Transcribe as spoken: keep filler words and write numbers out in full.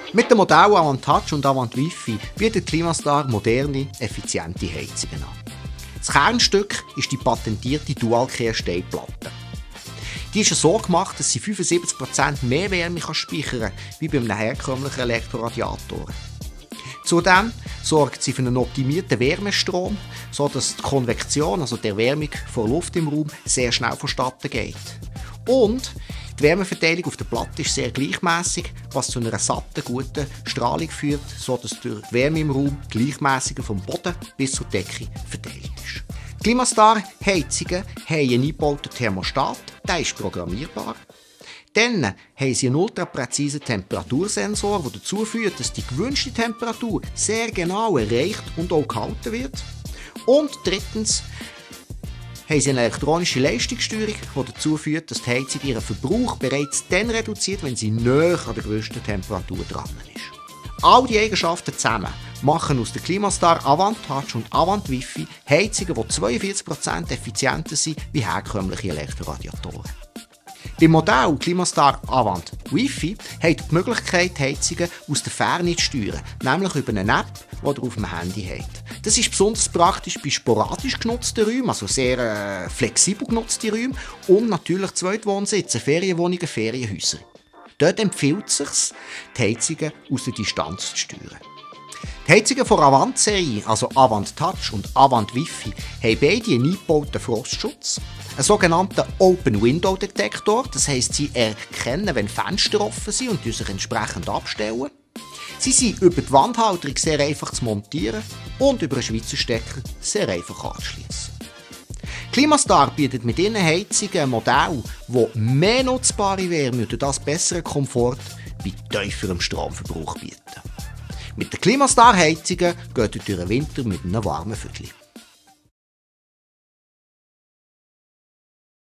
Mit den Modellen Avant Touch und Avant Wi-Fi bietet Climastar moderne, effiziente Heizungen an. Das Kernstück ist die patentierte Dual-Care-Stehplatte. Die ist so gemacht, dass sie fünfundsiebzig Prozent mehr Wärme speichern kann, wie bei einem herkömmlichen Elektroradiator. Zudem sorgt sie für einen optimierten Wärmestrom, sodass die Konvektion, also die Erwärmung von Luft im Raum, sehr schnell vonstatten geht. Und die Wärmeverteilung auf der Platte ist sehr gleichmäßig, was zu einer satten, guten Strahlung führt, sodass die Wärme im Raum gleichmäßiger vom Boden bis zur Decke verteilt ist. Climastar-Heizungen haben einen eingebauten Thermostat, der ist programmierbar. Dann haben sie einen ultrapräzisen Temperatursensor, der dazu führt, dass die gewünschte Temperatur sehr genau erreicht und auch gehalten wird. Und drittens haben sie eine elektronische Leistungssteuerung, die dazu führt, dass die Heizung ihren Verbrauch bereits dann reduziert, wenn sie näher an der gewünschten Temperatur dran ist. All diese Eigenschaften zusammen machen aus der Climastar Avant Touch und Avant Wi-Fi Heizungen, die zweiundvierzig Prozent effizienter sind wie herkömmliche Elektroradiatoren. Beim Modell Climastar Avant Wi-Fi habt ihr die Möglichkeit, Heizungen aus der Ferne zu steuern, nämlich über eine App, die ihr auf dem Handy habt. Das ist besonders praktisch bei sporadisch genutzten Räumen, also sehr äh, flexibel genutzten Räumen und natürlich Zweitwohnsitze, Ferienwohnungen, Ferienhäuser. Dort empfiehlt es sich, die Heizungen aus der Distanz zu steuern. Die Heizungen von Avant-Serie, also Avant Touch und Avant Wi-Fi, haben beide einen eingebauten Frostschutz, einen sogenannten Open-Window-Detektor, das heisst, sie erkennen, wenn Fenster offen sind und sich entsprechend abstellen. Sie sind über die Wandhalterung sehr einfach zu montieren und über einen Schweizer Stecker sehr einfach anzuschließen. Climastar bietet mit ihren Heizungen ein Modell, das mehr nutzbare Wärme und das besseren Komfort bei tieferem Stromverbrauch bietet. Mit den Climastar-Heizungen geht ihr durch den Winter mit einem warmen Viertel.